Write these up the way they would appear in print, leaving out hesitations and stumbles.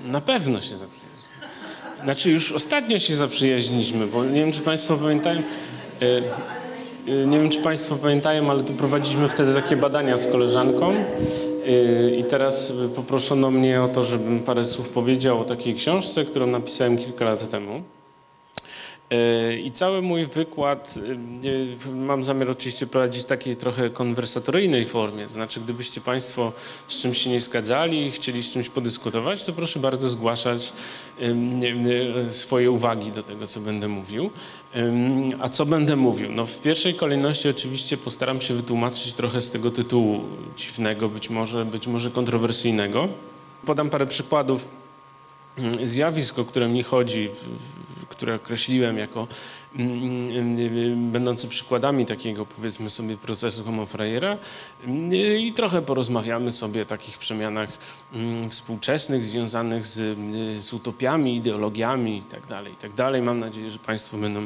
Na pewno się zaprzyjaźnimy. Znaczy już ostatnio się zaprzyjaźniliśmy, bo nie wiem, czy Państwo pamiętają, ale tu prowadziliśmy wtedy takie badania z koleżanką i teraz poproszono mnie o to, żebym parę słów powiedział o takiej książce, którą napisałem kilka lat temu. I cały mój wykład mam zamiar oczywiście prowadzić w takiej trochę konwersatoryjnej formie. Znaczy, gdybyście Państwo z czymś się nie zgadzali i chcieli z czymś podyskutować, to proszę bardzo zgłaszać swoje uwagi do tego, co będę mówił. A co będę mówił? No, w pierwszej kolejności oczywiście postaram się wytłumaczyć trochę z tego tytułu dziwnego, być może kontrowersyjnego. Podam parę przykładów zjawisk, o które mi chodzi, które określiłem jako będące przykładami takiego, powiedzmy sobie, procesu homofrajera i trochę porozmawiamy sobie o takich przemianach współczesnych związanych z utopiami, ideologiami itd., itd. Mam nadzieję, że Państwo będą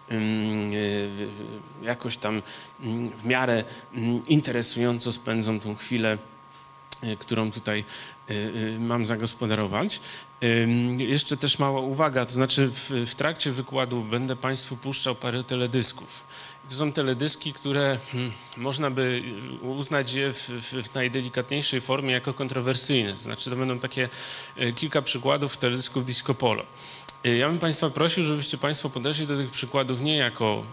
jakoś tam w miarę interesująco spędzą tą chwilę, którą tutaj mam zagospodarować. Jeszcze też mała uwaga, to znaczy w trakcie wykładu będę Państwu puszczał parę teledysków. To są teledyski, które można by uznać je w najdelikatniejszej formie jako kontrowersyjne. To znaczy to będą takie kilka przykładów teledysków disco polo. Ja bym Państwa prosił, żebyście Państwo podeszli do tych przykładów nie jako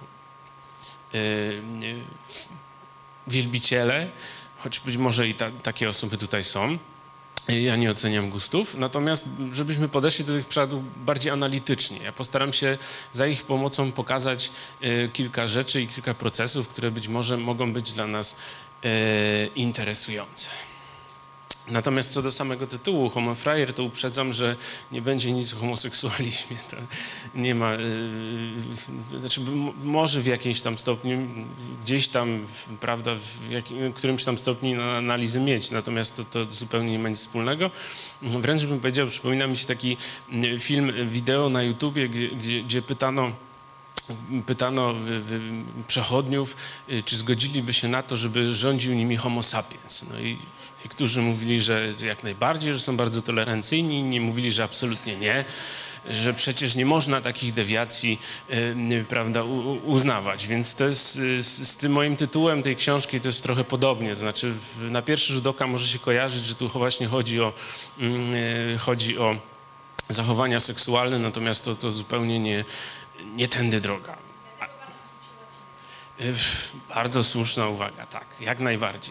wielbiciele, choć być może i takie osoby tutaj są. Ja nie oceniam gustów, natomiast żebyśmy podeszli do tych przykładów bardziej analitycznie. Ja postaram się za ich pomocą pokazać kilka rzeczy i kilka procesów, które być może mogą być dla nas interesujące. Natomiast co do samego tytułu homofrajer, to uprzedzam, że nie będzie nic o homoseksualizmie. To nie ma, znaczy może w jakimś tam stopniu, gdzieś tam, prawda, w którymś tam stopniu analizy mieć, natomiast to zupełnie nie ma nic wspólnego. Wręcz bym powiedział, przypomina mi się taki film, wideo na YouTubie, gdzie pytano przechodniów, czy zgodziliby się na to, żeby rządził nimi homo sapiens. No i niektórzy mówili, że jak najbardziej, że są bardzo tolerancyjni, inni mówili, że absolutnie nie, że przecież nie można takich dewiacji, prawda, uznawać. Więc to jest z tym moim tytułem tej książki to jest trochę podobnie. Znaczy na pierwszy rzut oka może się kojarzyć, że tu właśnie chodzi o zachowania seksualne, natomiast to zupełnie nie tędy droga. Bardzo słuszna uwaga, tak, jak najbardziej.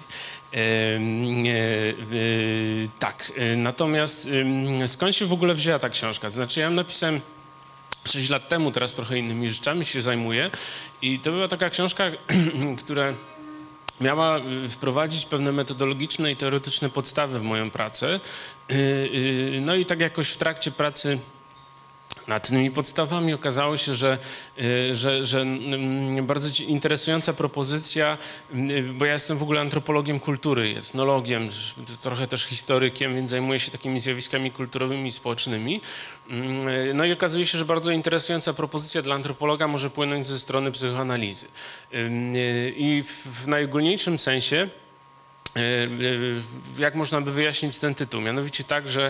Tak, natomiast skąd się w ogóle wzięła ta książka? To znaczy ja ją napisałem 6 lat temu, teraz trochę innymi rzeczami się zajmuję i to była taka książka, która miała wprowadzić pewne metodologiczne i teoretyczne podstawy w moją pracę. No i tak jakoś w trakcie pracy nad tymi podstawami okazało się, że bardzo interesująca propozycja, bo ja jestem w ogóle antropologiem kultury, etnologiem, trochę też historykiem, więc zajmuję się takimi zjawiskami kulturowymi i społecznymi. No i okazuje się, że bardzo interesująca propozycja dla antropologa może płynąć ze strony psychoanalizy. I w najogólniejszym sensie jak można by wyjaśnić ten tytuł? Mianowicie tak, że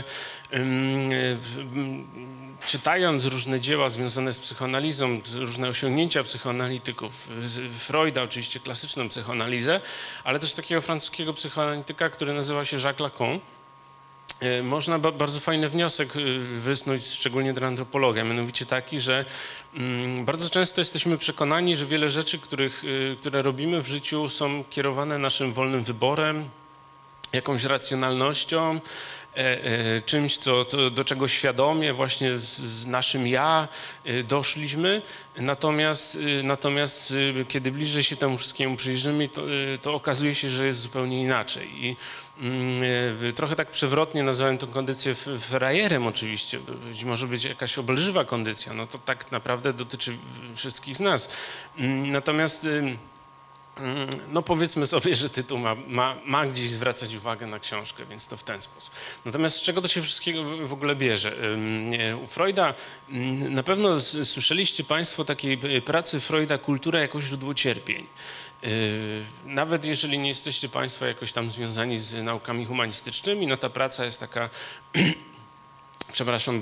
czytając różne dzieła związane z psychoanalizą, różne osiągnięcia psychoanalityków, Freuda, oczywiście klasyczną psychoanalizę, ale też takiego francuskiego psychoanalityka, który nazywa się Jacques Lacan, można bardzo fajny wniosek wysnuć, szczególnie dla antropologa, mianowicie taki, że bardzo często jesteśmy przekonani, że wiele rzeczy, które robimy w życiu, są kierowane naszym wolnym wyborem, jakąś racjonalnością, czymś, do czego świadomie właśnie z naszym ja doszliśmy, natomiast kiedy bliżej się temu wszystkiemu przyjrzymy, to okazuje się, że jest zupełnie inaczej. I trochę tak przewrotnie nazwałem tę kondycję frajerem oczywiście, może być jakaś obelżywa kondycja, no to tak naprawdę dotyczy wszystkich z nas. Natomiast no powiedzmy sobie, że tytuł ma gdzieś zwracać uwagę na książkę, więc to w ten sposób. Natomiast z czego to się wszystkiego w ogóle bierze? U Freuda na pewno słyszeliście Państwo takiej pracy Freuda Kultura jako źródło cierpień. Nawet jeżeli nie jesteście Państwo jakoś tam związani z naukami humanistycznymi, no ta praca jest taka przepraszam,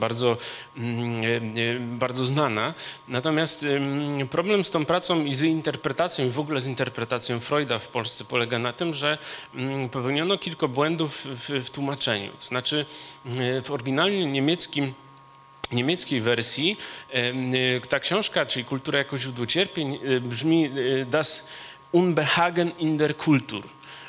bardzo znana. Natomiast problem z tą pracą i z interpretacją, i w ogóle z interpretacją Freuda w Polsce polega na tym, że popełniono kilka błędów w tłumaczeniu. To znaczy w oryginalnie niemieckiej wersji ta książka, czyli Kultura jako źródło cierpień, brzmi Das Unbehagen in der Kultur.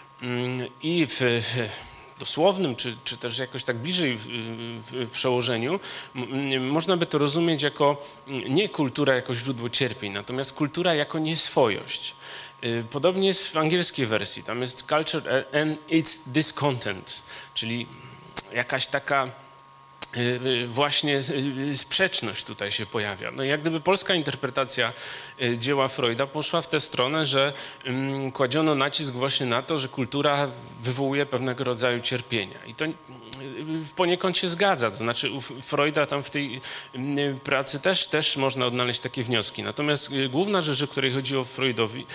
I w dosłownym, czy też jakoś tak bliżej w przełożeniu, można by to rozumieć jako nie kultura jako źródło cierpień, natomiast kultura jako nieswojość. Podobnie jest w angielskiej wersji, tam jest culture and its discontent, czyli jakaś taka właśnie sprzeczność tutaj się pojawia. No jak gdyby polska interpretacja dzieła Freuda poszła w tę stronę, że kładziono nacisk właśnie na to, że kultura wywołuje pewnego rodzaju cierpienia. I to poniekąd się zgadza, to znaczy u Freuda tam w tej pracy też można odnaleźć takie wnioski. Natomiast główna rzecz, o której chodziło Freudowi,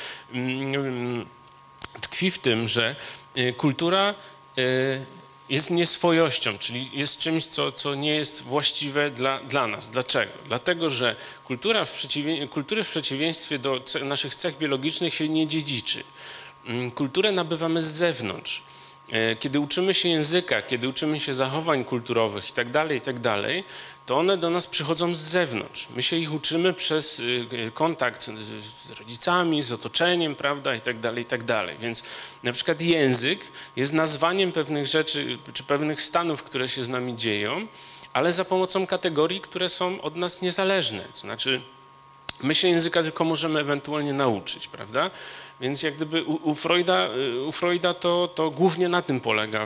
tkwi w tym, że kultura jest nieswojością, czyli jest czymś, co nie jest właściwe dla nas. Dlaczego? Dlatego, że kultury w przeciwieństwie do naszych cech biologicznych się nie dziedziczy. Kulturę nabywamy z zewnątrz. Kiedy uczymy się języka, kiedy uczymy się zachowań kulturowych itd., to one do nas przychodzą z zewnątrz. My się ich uczymy przez kontakt z rodzicami, z otoczeniem, prawda, itd. Więc na przykład język jest nazwaniem pewnych rzeczy, czy pewnych stanów, które się z nami dzieją, ale za pomocą kategorii, które są od nas niezależne. To znaczy, my się języka tylko możemy ewentualnie nauczyć, prawda? Więc jak gdyby u Freuda to głównie na tym polega,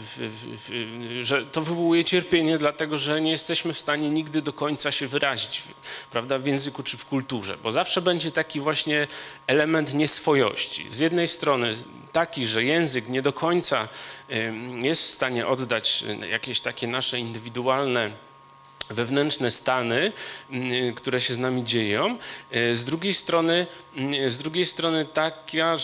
że to wywołuje cierpienie, dlatego że nie jesteśmy w stanie nigdy do końca się wyrazić, prawda, w języku czy w kulturze, bo zawsze będzie taki właśnie element nieswojości. Z jednej strony taki, że język nie do końca jest w stanie oddać jakieś takie nasze indywidualne wewnętrzne stany, które się z nami dzieją. Z drugiej strony taka,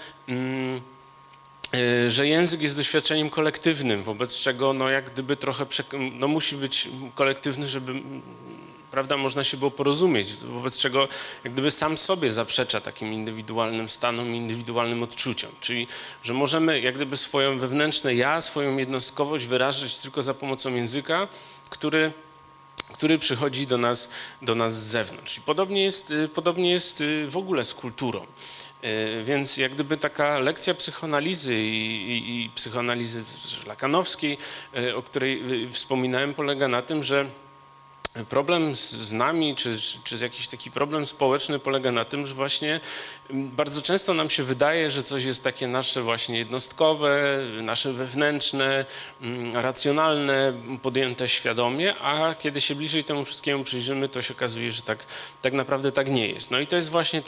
że język jest doświadczeniem kolektywnym, wobec czego no jak gdyby trochę musi być kolektywny, żeby, prawda, można się było porozumieć, wobec czego jak gdyby sam sobie zaprzecza takim indywidualnym stanom, indywidualnym odczuciom. Czyli, że możemy jak gdyby swoje wewnętrzne ja, swoją jednostkowość wyrażać tylko za pomocą języka, który przychodzi do nas z zewnątrz. I podobnie jest w ogóle z kulturą. Więc jak gdyby taka lekcja psychoanalizy i psychoanalizy lakanowskiej, o której wspominałem, polega na tym, że problem z nami, czy jakiś taki problem społeczny polega na tym, że właśnie bardzo często nam się wydaje, że coś jest takie nasze właśnie jednostkowe, nasze wewnętrzne, racjonalne, podjęte świadomie, a kiedy się bliżej temu wszystkiemu przyjrzymy, to się okazuje, że tak naprawdę tak nie jest. No i to jest właśnie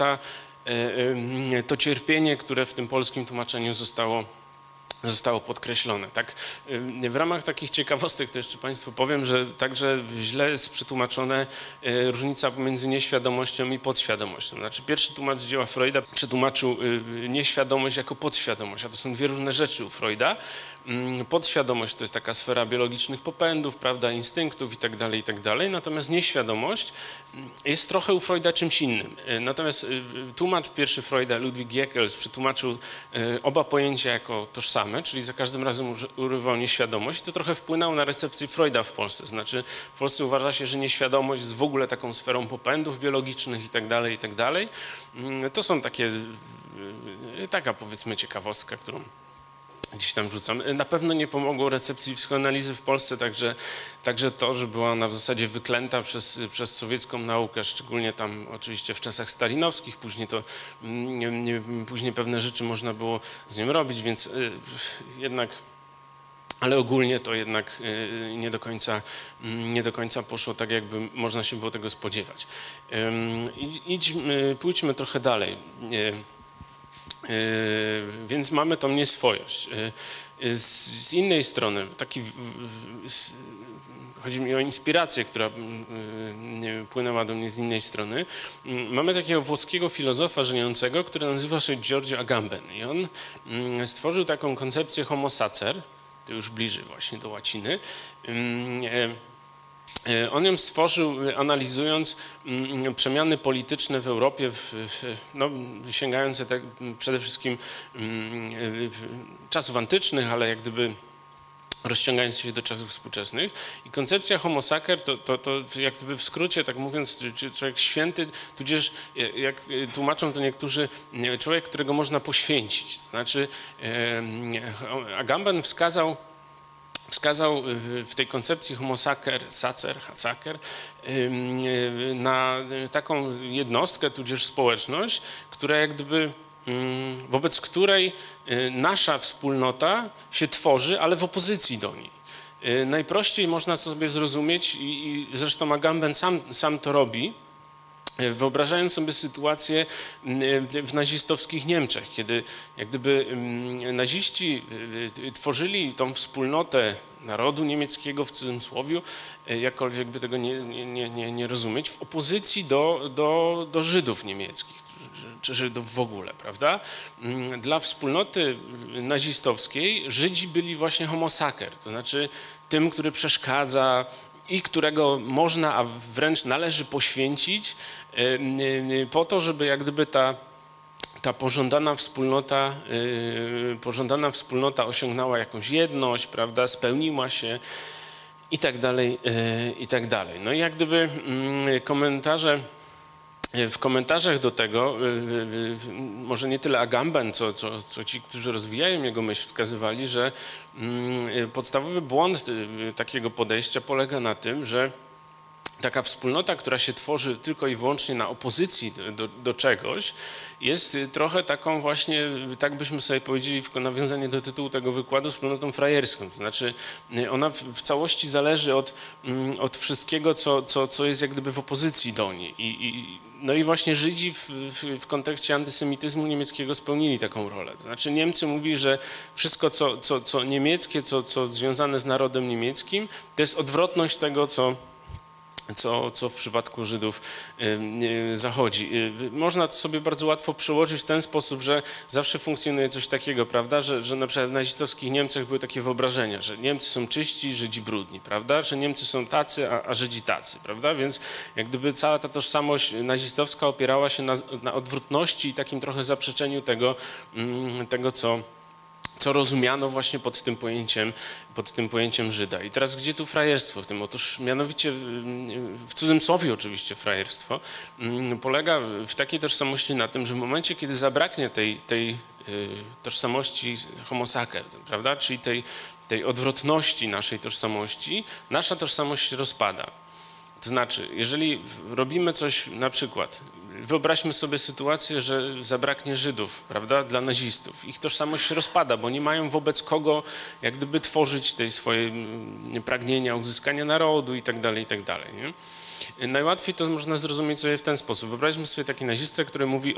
to cierpienie, które w tym polskim tłumaczeniu zostało podkreślone. Tak, w ramach takich ciekawostek to jeszcze Państwu powiem, że także źle jest przetłumaczona różnica pomiędzy nieświadomością i podświadomością. Znaczy pierwszy tłumacz dzieła Freuda przetłumaczył nieświadomość jako podświadomość, a to są dwie różne rzeczy u Freuda. Podświadomość to jest taka sfera biologicznych popędów, prawda, instynktów itd., natomiast nieświadomość jest trochę u Freuda czymś innym. Natomiast tłumacz pierwszy Freuda, Ludwig Jekels, przetłumaczył oba pojęcia jako tożsame, czyli za każdym razem używał nieświadomość. To trochę wpłynęło na recepcję Freuda w Polsce. Znaczy w Polsce uważa się, że nieświadomość jest w ogóle taką sferą popędów biologicznych itd. To są taka powiedzmy ciekawostka, którą gdzieś tam rzucam. Na pewno nie pomogło recepcji psychoanalizy w Polsce, także to, że była ona w zasadzie wyklęta przez sowiecką naukę, szczególnie tam oczywiście w czasach stalinowskich, później pewne rzeczy można było z nią robić, więc jednak, ale ogólnie to jednak nie do końca poszło tak, jakby można się było tego spodziewać. Pójdźmy trochę dalej. Więc mamy tą nieswojość. Z innej strony, chodzi mi o inspirację, która płynęła do mnie z innej strony. Mamy takiego włoskiego filozofa żyjącego, który nazywa się Giorgio Agamben i on stworzył taką koncepcję homo sacer, to już bliżej właśnie do łaciny, On ją stworzył, analizując przemiany polityczne w Europie, no, sięgające przede wszystkim czasów antycznych, ale jak gdyby rozciągając się do czasów współczesnych. I koncepcja homo sacer to jak gdyby w skrócie, tak mówiąc, człowiek święty, tudzież jak tłumaczą to niektórzy, człowiek, którego można poświęcić. To znaczy Agamben wskazał w tej koncepcji homo sacer, na taką jednostkę, tudzież społeczność, która jak gdyby wobec której nasza wspólnota się tworzy, ale w opozycji do niej. Najprościej można sobie zrozumieć i zresztą Agamben sam to robi, wyobrażając sobie sytuację w nazistowskich Niemczech, kiedy jak gdyby naziści tworzyli tą wspólnotę narodu niemieckiego w cudzysłowie, jakkolwiek by tego nie rozumieć, w opozycji do Żydów niemieckich, czy Żydów w ogóle, prawda? Dla wspólnoty nazistowskiej Żydzi byli właśnie homo sacer, to znaczy tym, który przeszkadza i którego można, a wręcz należy poświęcić po to, żeby jak gdyby ta pożądana wspólnota osiągnęła jakąś jedność, prawda, spełniła się i tak dalej, i tak dalej. No i jak gdyby w komentarzach do tego, może nie tyle Agamben, co ci, którzy rozwijają jego myśl, wskazywali, że podstawowy błąd takiego podejścia polega na tym, że taka wspólnota, która się tworzy tylko i wyłącznie na opozycji do czegoś, jest trochę taką właśnie, tak byśmy sobie powiedzieli w nawiązaniu do tytułu tego wykładu, wspólnotą frajerską. To znaczy ona w całości zależy od wszystkiego, co jest jak gdyby w opozycji do niej. No i właśnie Żydzi w kontekście antysemityzmu niemieckiego spełnili taką rolę. To znaczy Niemcy mówili, że wszystko, co niemieckie, co związane z narodem niemieckim, to jest odwrotność tego, co w przypadku Żydów zachodzi. Można to sobie bardzo łatwo przełożyć w ten sposób, że zawsze funkcjonuje coś takiego, prawda, że na przykład w nazistowskich Niemczech były takie wyobrażenia, że Niemcy są czyści, Żydzi brudni, prawda, że Niemcy są tacy, a Żydzi tacy, prawda, więc jak gdyby cała ta tożsamość nazistowska opierała się na odwrotności i takim trochę zaprzeczeniu tego co rozumiano właśnie pod tym pojęciem Żyda. I teraz gdzie tu frajerstwo w tym? Otóż mianowicie w cudzysłowie oczywiście frajerstwo polega w takiej tożsamości na tym, że w momencie, kiedy zabraknie tej tożsamości homo sacer, prawda, czyli tej odwrotności naszej tożsamości, nasza tożsamość się rozpada. To znaczy, jeżeli robimy coś, na przykład, wyobraźmy sobie sytuację, że zabraknie Żydów, prawda, dla nazistów. Ich tożsamość się rozpada, bo nie mają wobec kogo jak gdyby tworzyć tej swojej pragnienia uzyskania narodu i tak dalej, nie? Najłatwiej to można zrozumieć sobie w ten sposób. Wyobraźmy sobie taki nazistę, który mówi,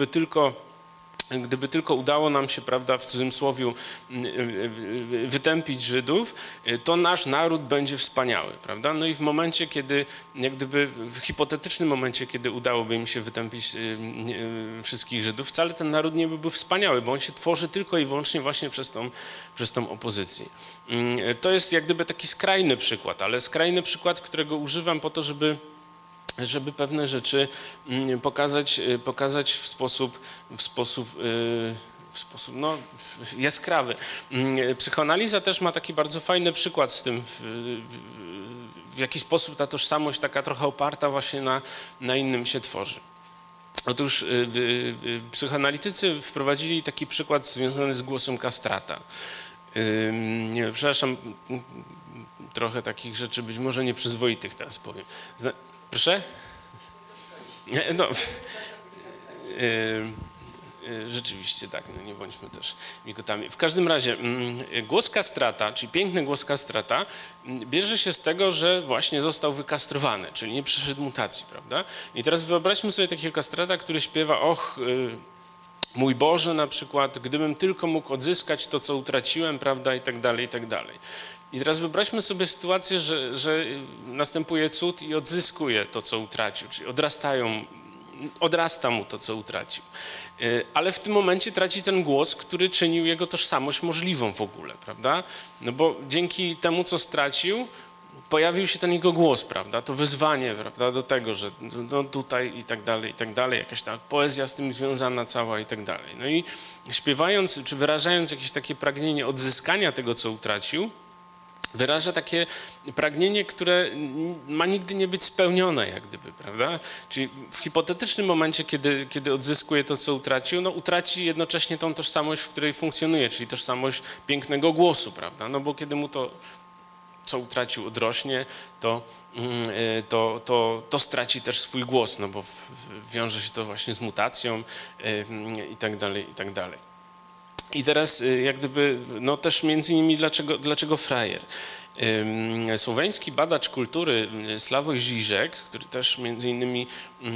gdyby tylko udało nam się, prawda, w cudzysłowie wytępić Żydów, to nasz naród będzie wspaniały, prawda? No i w momencie, kiedy, jak gdyby w hipotetycznym momencie, kiedy udałoby im się wytępić wszystkich Żydów, wcale ten naród nie byłby wspaniały, bo on się tworzy tylko i wyłącznie właśnie przez tą opozycję. To jest jak gdyby taki skrajny przykład, ale skrajny przykład, którego używam po to, żeby pewne rzeczy pokazać w sposób no, jaskrawy. Psychoanaliza też ma taki bardzo fajny przykład z tym, w jaki sposób ta tożsamość taka trochę oparta właśnie na innym się tworzy. Otóż psychoanalitycy wprowadzili taki przykład związany z głosem kastrata. Przepraszam, trochę takich rzeczy być może nieprzyzwoitych teraz powiem. Proszę? No, rzeczywiście tak, no nie bądźmy też migotami. W każdym razie głos kastrata, czyli piękny głos kastrata bierze się z tego, że właśnie został wykastrowany, czyli nie przeszedł mutacji, prawda? I teraz wyobraźmy sobie takiego kastrata, który śpiewa mój Boże na przykład, gdybym tylko mógł odzyskać to, co utraciłem, prawda, i tak dalej, i tak dalej. I teraz wyobraźmy sobie sytuację, że następuje cud i odzyskuje to, co utracił, czyli odrasta mu to, co utracił. Ale w tym momencie traci ten głos, który czynił jego tożsamość możliwą w ogóle, prawda? No bo dzięki temu, co stracił, pojawił się ten jego głos, prawda, to wyzwanie, prawda, do tego, że no tutaj i tak dalej, jakaś ta poezja z tym związana cała i tak dalej. No i śpiewając, czy wyrażając jakieś takie pragnienie odzyskania tego, co utracił, wyraża takie pragnienie, które ma nigdy nie być spełnione, jak gdyby, prawda? Czyli w hipotetycznym momencie, kiedy odzyskuje to, co utracił, no utraci jednocześnie tą tożsamość, w której funkcjonuje, czyli tożsamość pięknego głosu, prawda? No bo kiedy mu to, co utracił, odrośnie, to straci też swój głos, no bo wiąże się to właśnie z mutacją i tak dalej, i tak dalej. I teraz jak gdyby, no też między innymi dlaczego frajer? Słoweński badacz kultury Sławoj Žižek, który też między innymi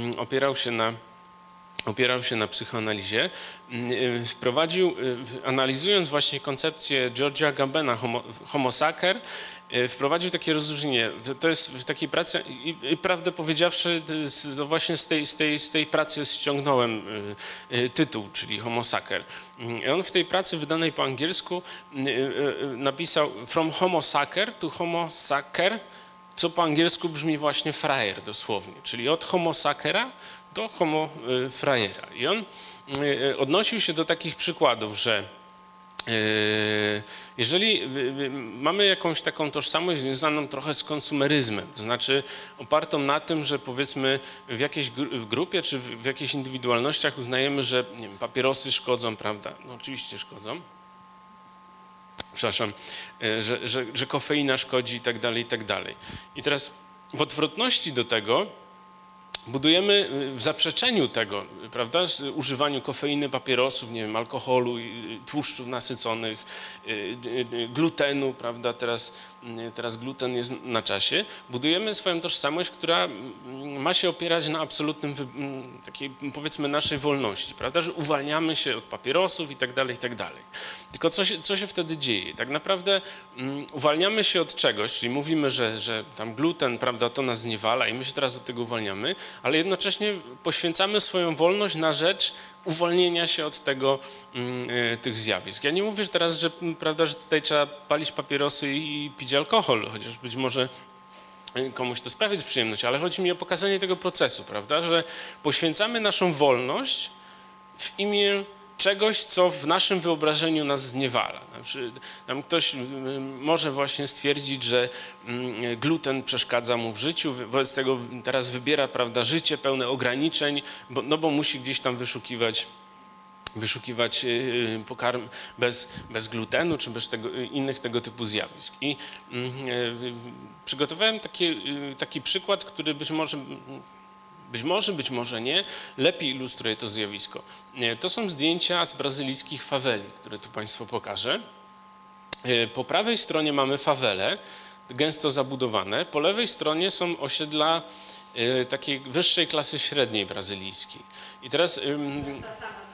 opierał się na psychoanalizie, wprowadził, analizując właśnie koncepcję George'a Gambena homo sacer, wprowadził takie rozróżnienie. To jest w takiej pracy i prawdę powiedziawszy, to właśnie z tej pracy ściągnąłem tytuł, czyli homo sacer. I on w tej pracy wydanej po angielsku napisał from homo sacer to homo sacer, co po angielsku brzmi właśnie frajer dosłownie, czyli od homo sacera do homo frajera. I on odnosił się do takich przykładów, że jeżeli mamy jakąś taką tożsamość związaną trochę z konsumeryzmem, to znaczy opartą na tym, że powiedzmy w jakiejś grupie czy w jakichś indywidualnościach uznajemy, że nie wiem, papierosy szkodzą, prawda? No oczywiście szkodzą. Przepraszam, że kofeina szkodzi i tak dalej, i tak dalej. I teraz w odwrotności do tego budujemy w zaprzeczeniu tego, prawda, używaniu kofeiny, papierosów, nie wiem, alkoholu, tłuszczów nasyconych, glutenu, prawda, teraz gluten jest na czasie. Budujemy swoją tożsamość, która ma się opierać na absolutnym, takiej powiedzmy naszej wolności, prawda, że uwalniamy się od papierosów i tak dalej, i tak dalej. Tylko co się wtedy dzieje? Tak naprawdę uwalniamy się od czegoś, czyli mówimy, że tam gluten, prawda, to nas zniewala i my się teraz od tego uwalniamy, ale jednocześnie poświęcamy swoją wolność na rzecz uwolnienia się od tych zjawisk. Ja nie mówię teraz, że, prawda, że tutaj trzeba palić papierosy i pić alkohol, chociaż być może komuś to sprawić przyjemność, ale chodzi mi o pokazanie tego procesu, prawda, że poświęcamy naszą wolność w imię czegoś, co w naszym wyobrażeniu nas zniewala. Znaczy, tam ktoś może właśnie stwierdzić, że gluten przeszkadza mu w życiu, wobec tego teraz wybiera, prawda, życie pełne ograniczeń, bo musi gdzieś tam wyszukiwać pokarm bez glutenu, czy bez innych tego typu zjawisk. I przygotowałem taki przykład, który być może nie, lepiej ilustruje to zjawisko. To są zdjęcia z brazylijskich faweli, które tu Państwu pokażę. Po prawej stronie mamy fawele, gęsto zabudowane. Po lewej stronie są osiedla takiej wyższej klasy średniej brazylijskiej. I teraz... To jest ta sama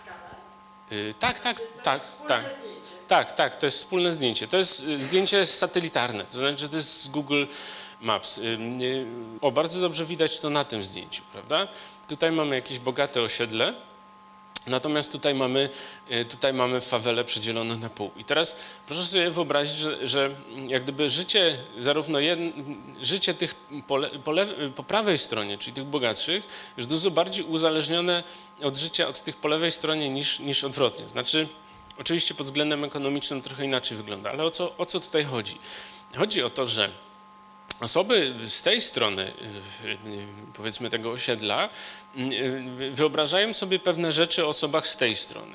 skala? Tak, to jest wspólne zdjęcie. To jest zdjęcie satelitarne, to znaczy, że to jest z Google Maps. Bardzo dobrze widać to na tym zdjęciu, prawda? Tutaj mamy jakieś bogate osiedle, natomiast tutaj mamy fawelę przedzielone na pół. I teraz proszę sobie wyobrazić, że jak gdyby życie, życie tych po prawej stronie, czyli tych bogatszych, jest dużo bardziej uzależnione od życia od tych po lewej stronie niż odwrotnie. Znaczy, oczywiście pod względem ekonomicznym trochę inaczej wygląda, ale o co tutaj chodzi? Chodzi o to, że osoby z tej strony, powiedzmy tego osiedla, wyobrażają sobie pewne rzeczy o osobach z tej strony.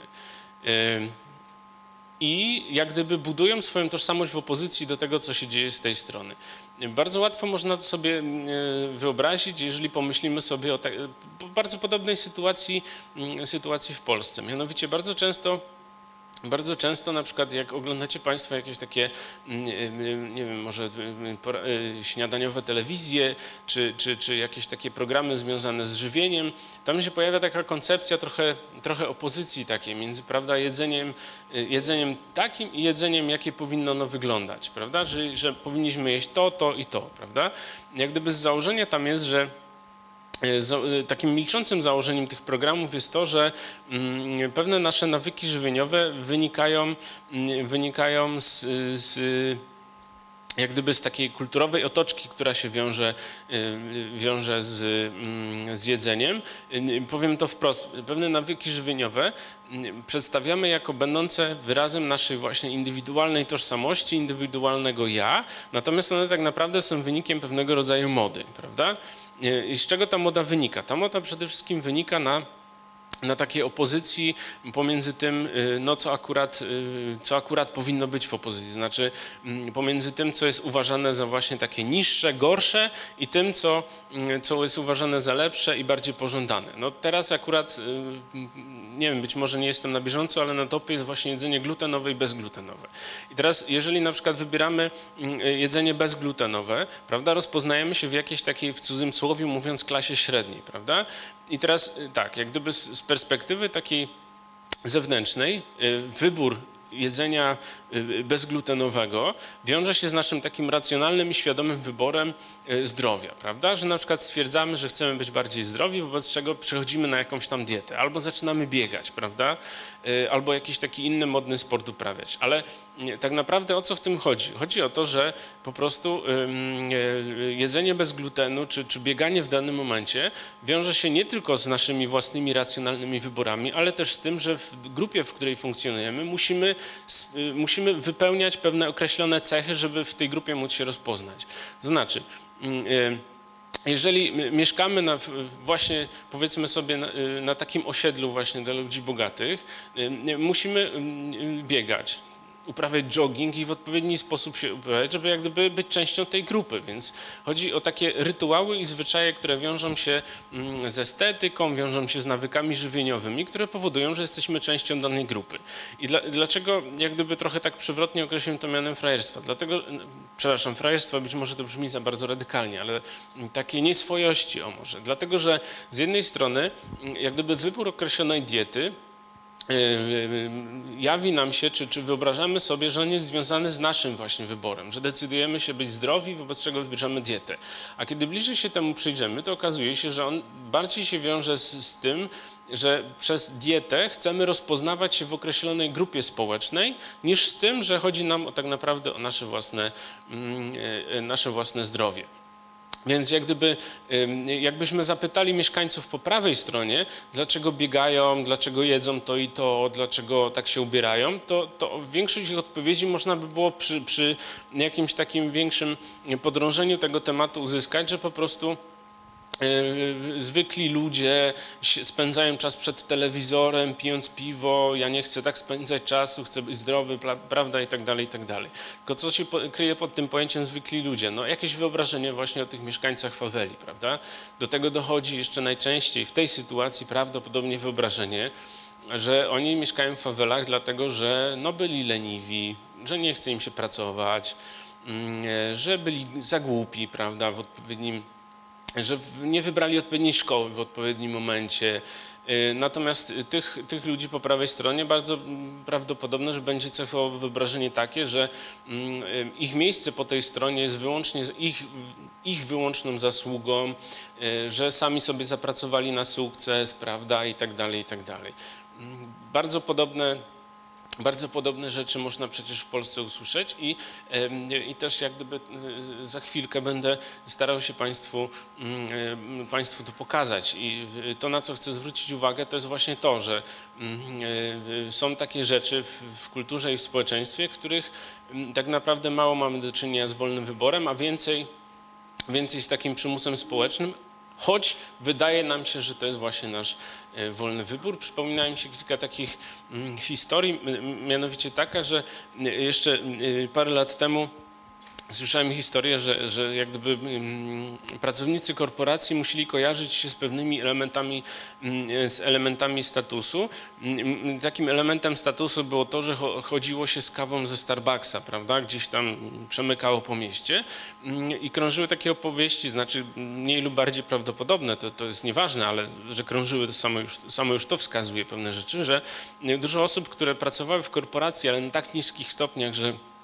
I jak gdyby budują swoją tożsamość w opozycji do tego, co się dzieje z tej strony. Bardzo łatwo można to sobie wyobrazić, jeżeli pomyślimy sobie o bardzo podobnej sytuacji w Polsce. Mianowicie bardzo często na przykład jak oglądacie Państwo jakieś takie, nie wiem, może śniadaniowe telewizje, czy jakieś takie programy związane z żywieniem, tam się pojawia taka koncepcja trochę opozycji takiej między, prawda, jedzeniem takim i jedzeniem, jakie powinno ono wyglądać, prawda, że powinniśmy jeść to i to, prawda. Jak gdyby z założenia tam jest, że takim milczącym założeniem tych programów jest to, że pewne nasze nawyki żywieniowe wynikają jak gdyby z takiej kulturowej otoczki, która się wiąże z jedzeniem. Powiem to wprost, pewne nawyki żywieniowe przedstawiamy jako będące wyrazem naszej właśnie indywidualnej tożsamości, indywidualnego ja, natomiast one tak naprawdę są wynikiem pewnego rodzaju mody, prawda? I z czego ta moda wynika? Ta moda przede wszystkim wynika na takiej opozycji pomiędzy tym, no, co akurat powinno być w opozycji, znaczy pomiędzy tym, co jest uważane za właśnie takie niższe, gorsze i tym, co jest uważane za lepsze i bardziej pożądane. No teraz akurat, nie wiem, być może nie jestem na bieżąco, ale na topie jest właśnie jedzenie glutenowe i bezglutenowe. I teraz, jeżeli na przykład wybieramy jedzenie bezglutenowe, prawda, rozpoznajemy się w jakiejś takiej, w cudzysłowie mówiąc, klasie średniej, prawda? I teraz tak, jak gdyby z perspektywy takiej zewnętrznej wybór jedzenia bezglutenowego wiąże się z naszym takim racjonalnym i świadomym wyborem zdrowia, prawda? Że na przykład stwierdzamy, że chcemy być bardziej zdrowi, wobec czego przechodzimy na jakąś tam dietę, albo zaczynamy biegać, prawda? Albo jakiś taki inny modny sport uprawiać. Ale tak naprawdę o co w tym chodzi? Chodzi o to, że po prostu jedzenie bez glutenu czy bieganie w danym momencie wiąże się nie tylko z naszymi własnymi racjonalnymi wyborami, ale też z tym, że w grupie, w której funkcjonujemy, musimy wypełniać pewne określone cechy, żeby w tej grupie móc się rozpoznać. To znaczy, jeżeli mieszkamy właśnie, powiedzmy sobie, na takim osiedlu właśnie dla ludzi bogatych, musimy biegać, uprawiać jogging i w odpowiedni sposób się uprawiać, żeby jak gdyby być częścią tej grupy. Więc chodzi o takie rytuały i zwyczaje, które wiążą się z estetyką, wiążą się z nawykami żywieniowymi, które powodują, że jesteśmy częścią danej grupy. I dlaczego jak gdyby trochę tak przewrotnie określiłem to mianem frajerstwa? Dlatego, przepraszam, frajerstwa być może to brzmi za bardzo radykalnie, ale takiej nieswojości może. Dlatego, że z jednej strony jak gdyby wybór określonej diety jawi nam się, czy wyobrażamy sobie, że on jest związany z naszym właśnie wyborem, że decydujemy się być zdrowi, wobec czego wybierzemy dietę. A kiedy bliżej się temu przyjrzymy, to okazuje się, że on bardziej się wiąże z tym, że przez dietę chcemy rozpoznawać się w określonej grupie społecznej, niż z tym, że chodzi nam tak naprawdę o nasze własne zdrowie. Więc jakbyśmy zapytali mieszkańców po prawej stronie, dlaczego biegają, dlaczego jedzą to i to, dlaczego tak się ubierają, to większość ich odpowiedzi można by było przy jakimś takim większym podrążeniu tego tematu uzyskać, że po prostu zwykli ludzie spędzają czas przed telewizorem, pijąc piwo, ja nie chcę tak spędzać czasu, chcę być zdrowy, prawda, i tak dalej, i tak dalej. Tylko co się kryje pod tym pojęciem zwykli ludzie? No jakieś wyobrażenie właśnie o tych mieszkańcach faweli, prawda? Do tego dochodzi jeszcze najczęściej w tej sytuacji prawdopodobnie wyobrażenie, że oni mieszkają w fawelach dlatego, że no byli leniwi, że nie chce im się pracować, że byli za głupi, prawda, że nie wybrali odpowiedniej szkoły w odpowiednim momencie. Natomiast tych ludzi po prawej stronie bardzo prawdopodobne, że będzie cechowało wyobrażenie takie, że ich miejsce po tej stronie jest wyłącznie ich wyłączną zasługą, że sami sobie zapracowali na sukces, prawda, i tak dalej, i tak dalej. Bardzo podobne rzeczy można przecież w Polsce usłyszeć i też jak gdyby za chwilkę będę starał się Państwu to pokazać. I to, na co chcę zwrócić uwagę, to jest właśnie to, że są takie rzeczy w kulturze i w społeczeństwie, w których tak naprawdę mało mamy do czynienia z wolnym wyborem, a więcej z takim przymusem społecznym, choć wydaje nam się, że to jest właśnie nasz wolny wybór. Przypomina mi się kilka takich historii, mianowicie taka, że jeszcze parę lat temu słyszałem historię, że jak gdyby pracownicy korporacji musieli kojarzyć się z pewnymi elementami statusu. Takim elementem statusu było to, że chodziło się z kawą ze Starbucksa, prawda? Gdzieś tam przemykało po mieście i krążyły takie opowieści, znaczy mniej lub bardziej prawdopodobne, to jest nieważne, ale że krążyły, to samo już to wskazuje pewne rzeczy, że dużo osób, które pracowały w korporacji, ale na tak niskich stopniach, że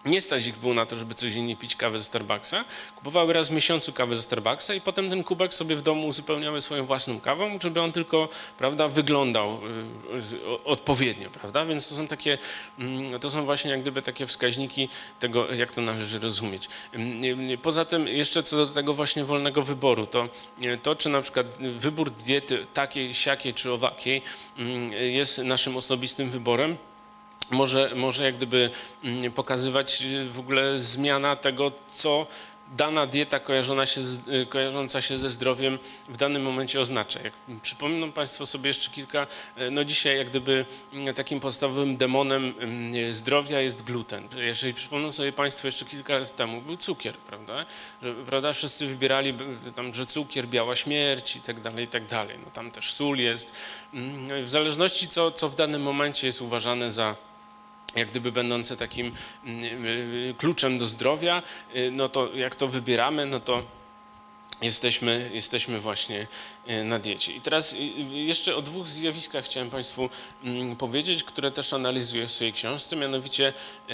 nie stać ich było na to, żeby codziennie pić kawę ze Starbucksa, kupowały raz w miesiącu kawę ze Starbucksa i potem ten kubek sobie w domu uzupełniały swoją własną kawą, żeby on tylko, prawda, wyglądał odpowiednio, prawda? Więc to są właśnie jak gdyby takie wskaźniki tego, jak to należy rozumieć. Poza tym jeszcze co do tego właśnie wolnego wyboru, to czy na przykład wybór diety takiej, siakiej czy owakiej jest naszym osobistym wyborem, może jak gdyby pokazywać w ogóle zmiana tego, co dana dieta kojarząca się ze zdrowiem w danym momencie oznacza. Jak przypominą Państwo sobie jeszcze kilka, no dzisiaj jak gdyby takim podstawowym demonem zdrowia jest gluten. Jeżeli przypomną sobie Państwo jeszcze kilka lat temu, był cukier, prawda? Prawda? Wszyscy wybierali tam, że cukier, biała śmierć i tak dalej. No tam też sól jest. W zależności co w danym momencie jest uważane za jak gdyby będące takim kluczem do zdrowia, no to jak to wybieramy, no to jesteśmy właśnie na diecie. I teraz jeszcze o dwóch zjawiskach chciałem Państwu powiedzieć, które też analizuję w swojej książce, mianowicie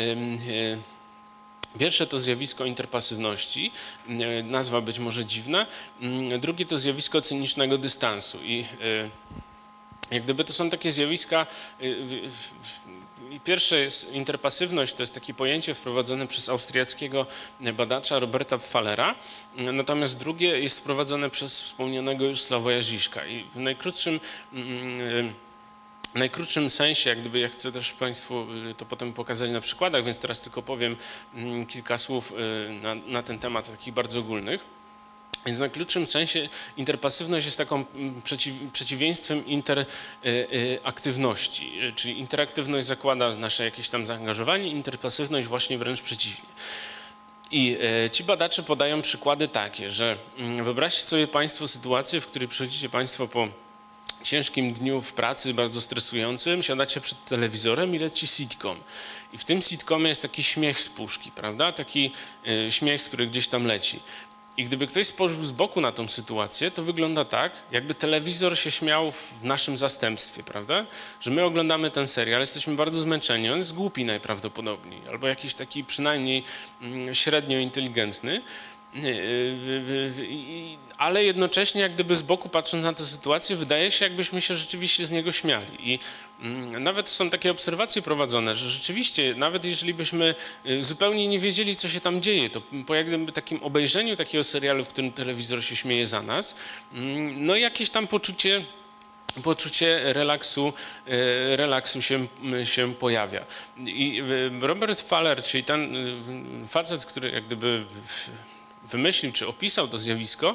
pierwsze to zjawisko interpasywności, nazwa być może dziwna, drugie to zjawisko cynicznego dystansu i jak gdyby to są takie zjawiska. I pierwsze jest interpasywność, to jest takie pojęcie wprowadzone przez austriackiego badacza Roberta Pfallera, natomiast drugie jest wprowadzone przez wspomnianego już Sławoja Žižka. I w najkrótszym sensie, jak gdyby ja chcę też Państwu to potem pokazać na przykładach, więc teraz tylko powiem kilka słów na ten temat takich bardzo ogólnych. Więc w najkrótszym sensie interpasywność jest taką przeciwieństwem interaktywności, czyli interaktywność zakłada nasze jakieś tam zaangażowanie, interpasywność właśnie wręcz przeciwnie. I ci badacze podają przykłady takie, że wyobraźcie sobie Państwo sytuację, w której przychodzicie Państwo po ciężkim dniu w pracy, bardzo stresującym, siadacie przed telewizorem i leci sitcom. I w tym sitcomie jest taki śmiech z puszki, prawda? Taki śmiech, który gdzieś tam leci. I gdyby ktoś spojrzał z boku na tą sytuację, to wygląda tak, jakby telewizor się śmiał w naszym zastępstwie, prawda? Że my oglądamy ten serial, jesteśmy bardzo zmęczeni, on jest głupi najprawdopodobniej, albo jakiś taki przynajmniej średnio inteligentny, ale jednocześnie jak gdyby z boku patrząc na tę sytuację wydaje się, jakbyśmy się rzeczywiście z niego śmiali. I nawet są takie obserwacje prowadzone, że rzeczywiście nawet jeżeli byśmy zupełnie nie wiedzieli, co się tam dzieje, to po jak gdyby takim obejrzeniu takiego serialu, w którym telewizor się śmieje za nas, no jakieś tam poczucie relaksu się pojawia. I Robert Pfaller, czyli ten facet, który jak gdyby wymyślił czy opisał to zjawisko,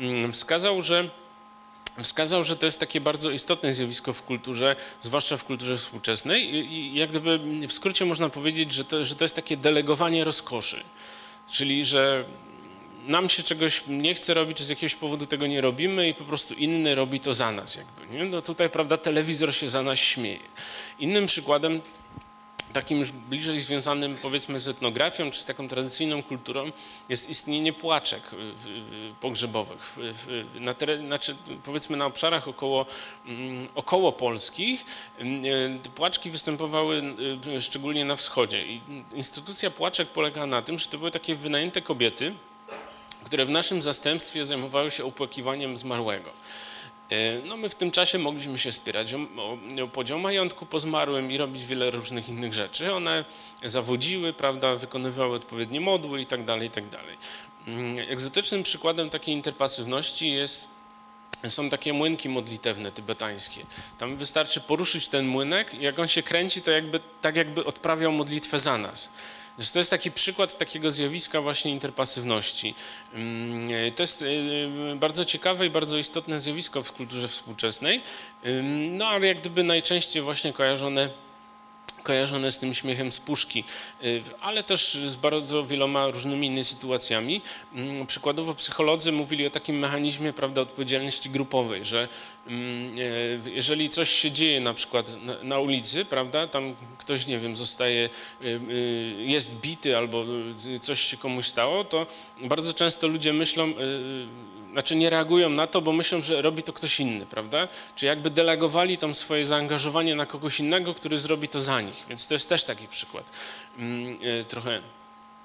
wskazał, że to jest takie bardzo istotne zjawisko w kulturze, zwłaszcza w kulturze współczesnej i jak gdyby w skrócie można powiedzieć, że to jest takie delegowanie rozkoszy, czyli że nam się czegoś nie chce robić, czy z jakiegoś powodu tego nie robimy i po prostu inny robi to za nas jakby, nie? No tutaj, prawda, telewizor się za nas śmieje. Innym przykładem, takim już bliżej związanym powiedzmy z etnografią czy z taką tradycyjną kulturą jest istnienie płaczek pogrzebowych. Znaczy, powiedzmy na obszarach około polskich płaczki występowały szczególnie na wschodzie. I instytucja płaczek polega na tym, że to były takie wynajęte kobiety, które w naszym zastępstwie zajmowały się opłakiwaniem zmarłego. No my w tym czasie mogliśmy się spierać o podział majątku po zmarłym i robić wiele różnych innych rzeczy. One zawodziły, prawda, wykonywały odpowiednie modły i tak dalej, i tak dalej. Egzotycznym przykładem takiej interpasywności są takie młynki modlitewne tybetańskie. Tam wystarczy poruszyć ten młynek i jak on się kręci, to tak jakby odprawiał modlitwę za nas. Więc to jest taki przykład takiego zjawiska właśnie interpasywności. To jest bardzo ciekawe i bardzo istotne zjawisko w kulturze współczesnej, no ale jak gdyby najczęściej właśnie kojarzone z tym śmiechem z puszki, ale też z bardzo wieloma różnymi innymi sytuacjami. Przykładowo psycholodzy mówili o takim mechanizmie, prawda, odpowiedzialności grupowej, że jeżeli coś się dzieje na przykład na ulicy, prawda, tam ktoś, nie wiem, jest bity albo coś się komuś stało, to bardzo często ludzie myślą, znaczy nie reagują na to, bo myślą, że robi to ktoś inny, prawda? Czy jakby delegowali tam swoje zaangażowanie na kogoś innego, który zrobi to za nich. Więc to jest też taki przykład trochę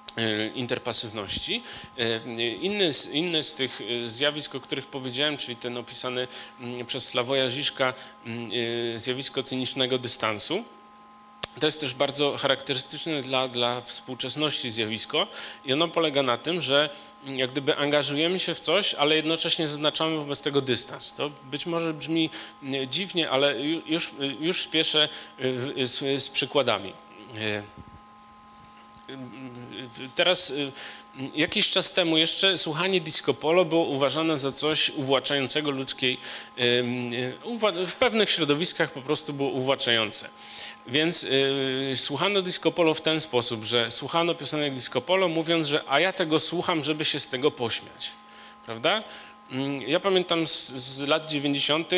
interpasywności. Inny z tych zjawisk, o których powiedziałem, czyli ten opisany przez Sławoja Žižka zjawisko cynicznego dystansu, to jest też bardzo charakterystyczne dla współczesności zjawisko i ono polega na tym, że jak gdyby angażujemy się w coś, ale jednocześnie zaznaczamy wobec tego dystans. To być może brzmi dziwnie, ale już spieszę z przykładami. Teraz jakiś czas temu jeszcze słuchanie disco polo było uważane za coś uwłaczającego ludzkiej, w pewnych środowiskach po prostu było uwłaczające. Więc słuchano disco polo w ten sposób, że słuchano piosenek disco polo mówiąc, że a ja tego słucham, żeby się z tego pośmiać, prawda? Ja pamiętam z lat 90.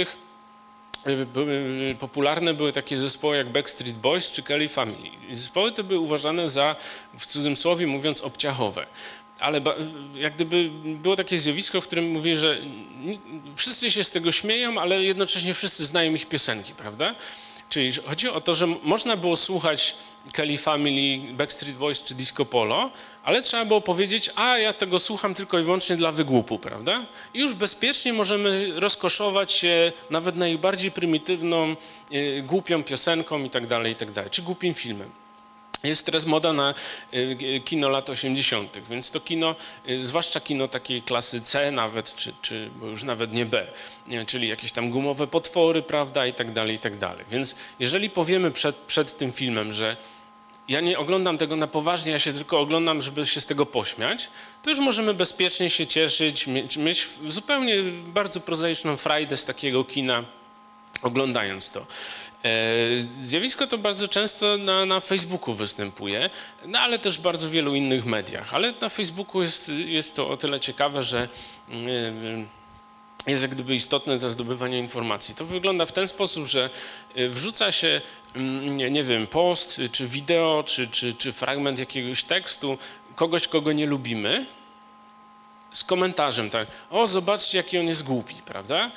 Popularne były takie zespoły jak Backstreet Boys czy Kelly Family. Zespoły te były uważane za, w cudzysłowie mówiąc, obciachowe. Ale jak gdyby było takie zjawisko, w którym mówi, że wszyscy się z tego śmieją, ale jednocześnie wszyscy znają ich piosenki, prawda? Czyli chodzi o to, że można było słuchać Kelly Family, Backstreet Boys czy Disco Polo, ale trzeba było powiedzieć, a ja tego słucham tylko i wyłącznie dla wygłupu, prawda? I już bezpiecznie możemy rozkoszować się nawet najbardziej prymitywną, głupią piosenką i tak dalej, czy głupim filmem. Jest teraz moda na kino lat 80., więc to kino, zwłaszcza kino takiej klasy C nawet, czy bo już nawet nie B, czyli jakieś tam gumowe potwory, prawda, i tak dalej, i tak dalej. Więc jeżeli powiemy przed tym filmem, że ja nie oglądam tego na poważnie, ja się tylko oglądam, żeby się z tego pośmiać, to już możemy bezpiecznie się cieszyć, mieć zupełnie bardzo prozaiczną frajdę z takiego kina, oglądając to. Zjawisko to bardzo często na Facebooku występuje, no ale też w bardzo wielu innych mediach. Ale na Facebooku jest to o tyle ciekawe, że jest jak gdyby istotne to zdobywanie informacji. To wygląda w ten sposób, że wrzuca się, nie wiem, post, czy wideo, czy fragment jakiegoś tekstu kogoś, kogo nie lubimy, z komentarzem, tak, o zobaczcie, jaki on jest głupi, prawda?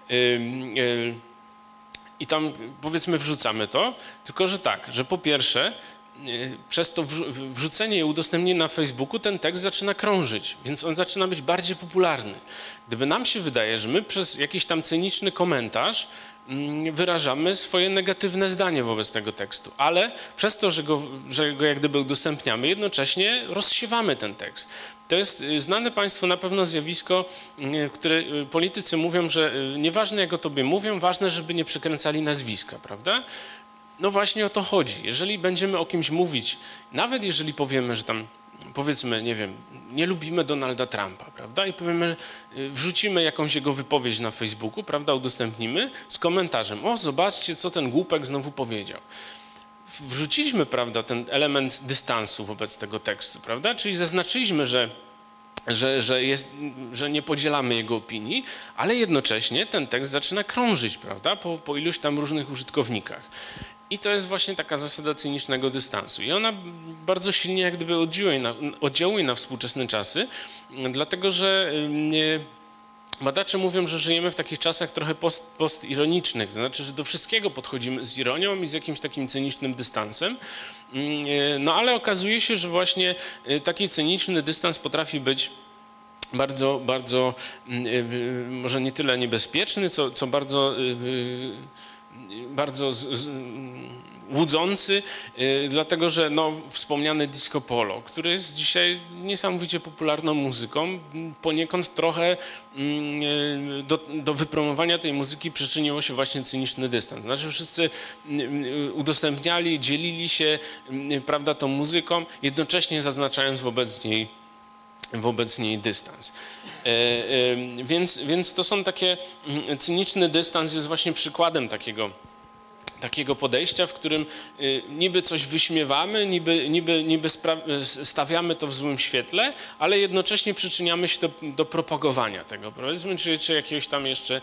I tam powiedzmy wrzucamy to, tylko że tak, że po pierwsze przez to wrzucenie i udostępnienie na Facebooku ten tekst zaczyna krążyć, więc on zaczyna być bardziej popularny. Gdyby nam się wydaje, że my przez jakiś tam cyniczny komentarz wyrażamy swoje negatywne zdanie wobec tego tekstu, ale przez to, że go jak gdyby udostępniamy, jednocześnie rozsiewamy ten tekst. To jest znane Państwu na pewno zjawisko, które politycy mówią, że nieważne jak o tobie mówią, ważne, żeby nie przekręcali nazwiska, prawda? No właśnie o to chodzi. Jeżeli będziemy o kimś mówić, nawet jeżeli powiemy, że tam powiedzmy, nie wiem, nie lubimy Donalda Trumpa, prawda? I powiemy, wrzucimy jakąś jego wypowiedź na Facebooku, prawda? Udostępnimy z komentarzem, o zobaczcie, co ten głupek znowu powiedział. Wrzuciliśmy, prawda, ten element dystansu wobec tego tekstu, prawda? Czyli zaznaczyliśmy, że nie podzielamy jego opinii, ale jednocześnie ten tekst zaczyna krążyć, prawda? Po iluś tam różnych użytkownikach. I to jest właśnie taka zasada cynicznego dystansu. I ona bardzo silnie jak gdyby oddziałuje na współczesne czasy, dlatego że badacze mówią, że żyjemy w takich czasach trochę postironicznych, to znaczy, że do wszystkiego podchodzimy z ironią i z jakimś takim cynicznym dystansem, no ale okazuje się, że właśnie taki cyniczny dystans potrafi być bardzo, bardzo, może nie tyle niebezpieczny, co bardzo łudzący, dlatego że no, wspomniane disco polo, które jest dzisiaj niesamowicie popularną muzyką, poniekąd trochę do wypromowania tej muzyki przyczyniło się właśnie cyniczny dystans. Znaczy wszyscy udostępniali, dzielili się, prawda, tą muzyką, jednocześnie zaznaczając wobec niej dystans. Więc to są takie, cyniczny dystans jest właśnie przykładem takiego podejścia, w którym niby coś wyśmiewamy, niby stawiamy to w złym świetle, ale jednocześnie przyczyniamy się do propagowania tego, powiedzmy, czy jakiegoś tam jeszcze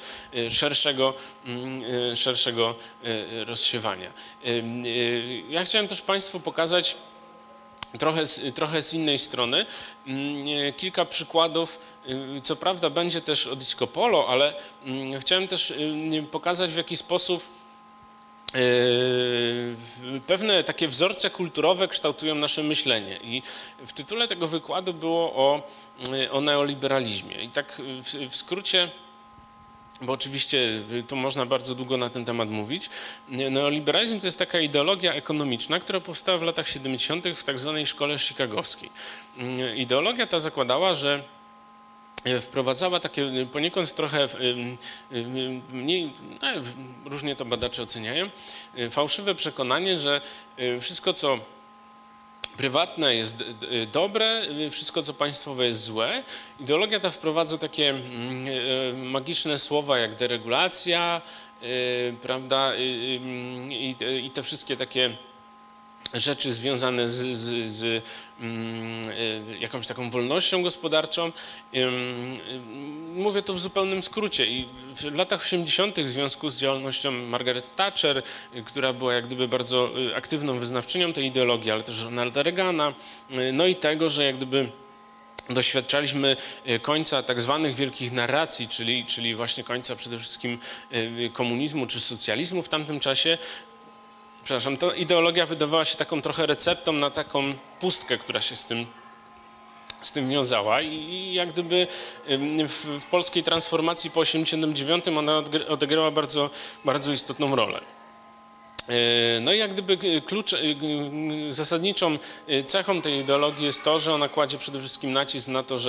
szerszego rozsiewania. Ja chciałem też Państwu pokazać trochę z innej strony. Kilka przykładów, co prawda będzie też o disco polo, ale chciałem też pokazać, w jaki sposób pewne takie wzorce kulturowe kształtują nasze myślenie i w tytule tego wykładu było o neoliberalizmie i tak w skrócie, bo oczywiście tu można bardzo długo na ten temat mówić. Neoliberalizm to jest taka ideologia ekonomiczna, która powstała w latach 70. w tak zwanej szkole chicagowskiej. Ideologia ta zakładała, że wprowadzała takie poniekąd trochę mniej, no, różnie to badacze oceniają, fałszywe przekonanie, że wszystko co prywatne jest dobre, wszystko co państwowe jest złe. Ideologia ta wprowadza takie magiczne słowa jak deregulacja, prawda, i te wszystkie takie rzeczy związane z jakąś taką wolnością gospodarczą. Mówię to w zupełnym skrócie i w latach 80. w związku z działalnością Margaret Thatcher, która była jak gdyby bardzo aktywną wyznawczynią tej ideologii, ale też Ronalda Reagana, no i tego, że jak gdyby doświadczaliśmy końca tak zwanych wielkich narracji, czyli właśnie końca przede wszystkim komunizmu czy socjalizmu w tamtym czasie. Przepraszam, ta ideologia wydawała się taką trochę receptą na taką pustkę, która się z tym wiązała i jak gdyby w polskiej transformacji po 1989 ona odegrała bardzo, bardzo istotną rolę. No i jak gdyby zasadniczą cechą tej ideologii jest to, że ona kładzie przede wszystkim nacisk na to,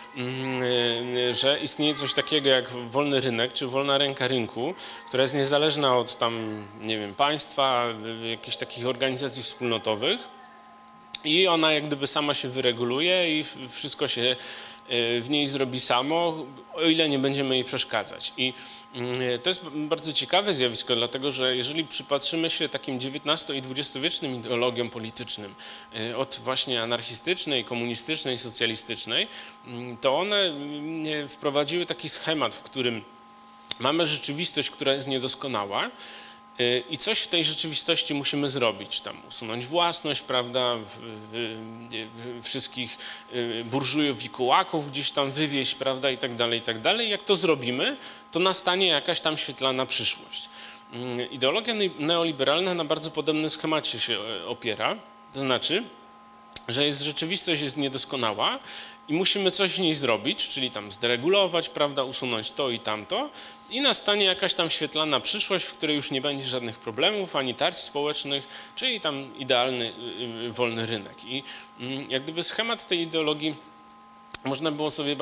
że istnieje coś takiego jak wolny rynek, czy wolna ręka rynku, która jest niezależna od tam, nie wiem, państwa, jakichś takich organizacji wspólnotowych i ona jak gdyby sama się wyreguluje i wszystko się w niej zrobi samo, o ile nie będziemy jej przeszkadzać. I to jest bardzo ciekawe zjawisko, dlatego że jeżeli przypatrzymy się takim XIX i XX-wiecznym ideologiom politycznym, od właśnie anarchistycznej, komunistycznej, socjalistycznej, to one wprowadziły taki schemat, w którym mamy rzeczywistość, która jest niedoskonała, i coś w tej rzeczywistości musimy zrobić, tam usunąć własność, prawda, wszystkich burżujów i kułaków gdzieś tam wywieźć, prawda, i tak dalej, i tak dalej. Jak to zrobimy, to nastanie jakaś tam świetlana przyszłość. Ideologia neoliberalna na bardzo podobnym schemacie się opiera, to znaczy, że rzeczywistość jest niedoskonała i musimy coś w niej zrobić, czyli tam zderegulować, prawda, usunąć to i tamto i nastanie jakaś tam świetlana przyszłość, w której już nie będzie żadnych problemów, ani tarć społecznych, czyli tam idealny, wolny rynek. I jak gdyby schemat tej ideologii można było sobie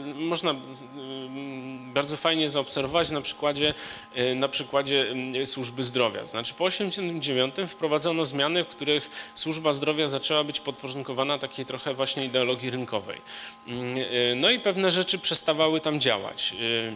bardzo fajnie zaobserwować na przykładzie służby zdrowia. Znaczy po 1989 wprowadzono zmiany, w których służba zdrowia zaczęła być podporządkowana takiej trochę właśnie ideologii rynkowej. No i pewne rzeczy przestawały tam działać.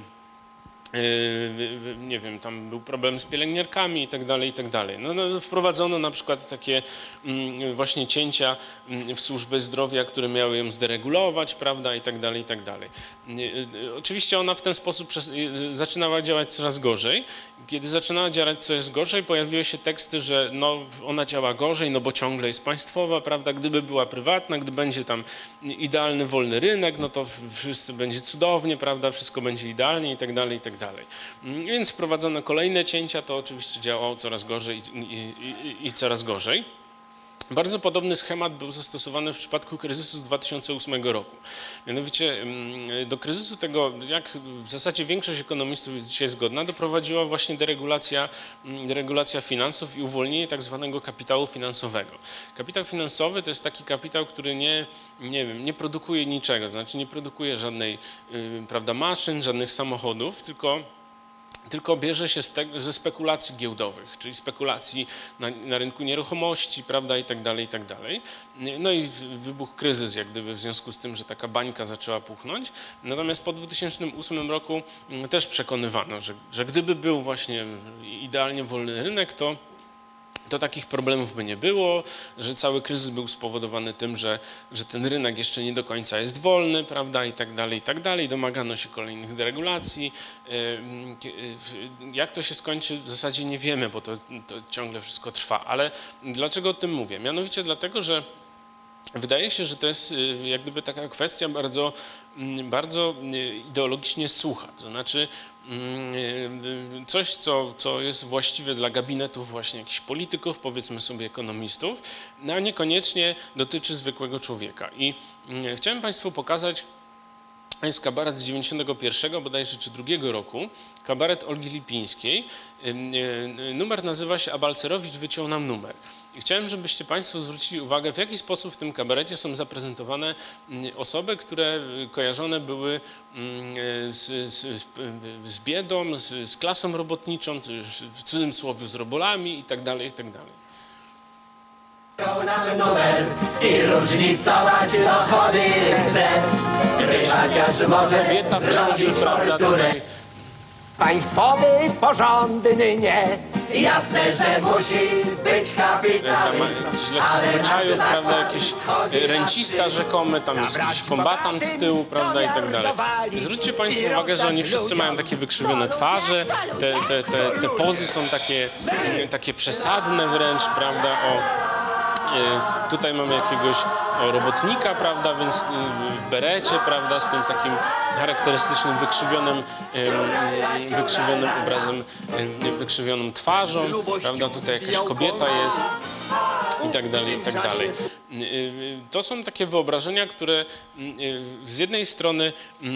Nie wiem, tam był problem z pielęgniarkami i tak dalej, i tak dalej. No, wprowadzono na przykład takie właśnie cięcia w służbę zdrowia, które miały ją zderegulować, prawda, i tak dalej, i tak dalej. Oczywiście ona w ten sposób zaczynała działać coraz gorzej. Kiedy zaczynała działać coraz gorzej, pojawiły się teksty, że no, ona działa gorzej, no bo ciągle jest państwowa, prawda, gdyby była prywatna, gdy będzie tam idealny wolny rynek, no to wszyscy będzie cudownie, prawda, wszystko będzie idealnie i tak dalej, i tak dalej. Więc wprowadzono kolejne cięcia, to oczywiście działało coraz gorzej i coraz gorzej. Bardzo podobny schemat był zastosowany w przypadku kryzysu z 2008 roku. Mianowicie do kryzysu tego, jak w zasadzie większość ekonomistów jest dzisiaj zgodna, doprowadziła właśnie deregulacja finansów i uwolnienie tak zwanego kapitału finansowego. Kapitał finansowy to jest taki kapitał, który nie produkuje niczego, znaczy nie produkuje żadnej, prawda, maszyn, żadnych samochodów, tylko bierze się ze spekulacji giełdowych, czyli spekulacji na rynku nieruchomości, prawda, i tak dalej, i tak dalej. No i wybuchł kryzys, jak gdyby w związku z tym, że taka bańka zaczęła puchnąć. Natomiast po 2008 roku też przekonywano, że gdyby był właśnie idealnie wolny rynek, to takich problemów by nie było, że cały kryzys był spowodowany tym, że ten rynek jeszcze nie do końca jest wolny, prawda, i tak dalej, i tak dalej. Domagano się kolejnych deregulacji. Jak to się skończy, w zasadzie nie wiemy, bo to ciągle wszystko trwa. Ale dlaczego o tym mówię? Mianowicie dlatego, że wydaje się, że to jest jak gdyby taka kwestia bardzo ideologicznie sucha. To znaczy coś, co jest właściwe dla gabinetów właśnie jakichś polityków, powiedzmy sobie ekonomistów, no a niekoniecznie dotyczy zwykłego człowieka. I chciałem Państwu pokazać, jest kabaret z 91 bodajże czy drugiego roku, kabaret Olgi Lipińskiej. Numer nazywa się „A Balcerowicz wyciął nam numer”. I chciałem, żebyście Państwo zwrócili uwagę, w jaki sposób w tym kabarecie są zaprezentowane osoby, które kojarzone były z biedą, z klasą robotniczą, w cudzysłowie z robolami itd., itd. Nam numer i różnicować dochody chce. Chociaż może Kobieta w ciąży, prawda, tutaj. Państwowy, porządny, nie. Jasne, że musi być kapitalizm. Jakiś lekki zwyczajów, prawda, jakiś rencista rzekomy, tam jest jakiś kombatant z tyłu, prawda, i tak dalej. Zwróćcie Państwo uwagę, że oni wszyscy mają takie wykrzywione twarze, te pozy są takie przesadne wręcz, prawda, tutaj mamy jakiegoś robotnika, prawda, więc w berecie, prawda, z tym takim charakterystycznym wykrzywionym obrazem, wykrzywioną twarzą, prawda, tutaj jakaś kobieta jest i tak dalej, i tak dalej. To są takie wyobrażenia, które z jednej strony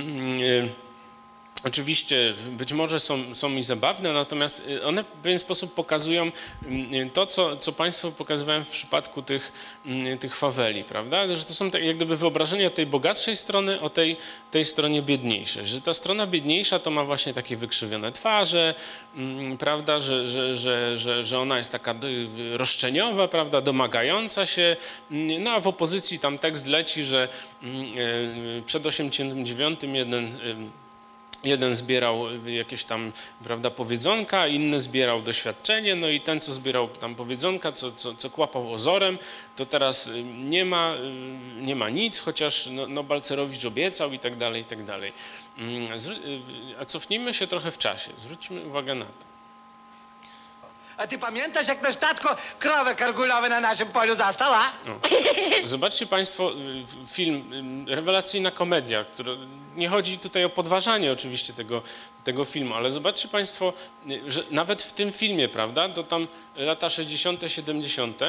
oczywiście być może są mi zabawne, natomiast one w pewien sposób pokazują to, co Państwu pokazywałem w przypadku tych faweli, prawda? Że to są jak gdyby wyobrażenia tej bogatszej strony o tej stronie biedniejszej. Że ta strona biedniejsza to ma właśnie takie wykrzywione twarze, prawda? Że ona jest taka roszczeniowa, prawda? Domagająca się. No a w opozycji tam tekst leci, że przed 89 jeden zbierał jakieś tam, prawda, powiedzonka, inny zbierał doświadczenie, no i ten, co zbierał tam powiedzonka, co kłapał ozorem, to teraz nie ma nic, chociaż no Balcerowicz obiecał i tak dalej, i tak dalej. A cofnijmy się trochę w czasie, zwróćmy uwagę na to. A ty pamiętasz, jak nasz tatko krowę kargulowe na naszym polu zastał, a? Zobaczcie Państwo film, rewelacyjna komedia, która, nie chodzi tutaj o podważanie oczywiście tego filmu, ale zobaczcie Państwo, że nawet w tym filmie, prawda, to tam lata 60., 70.,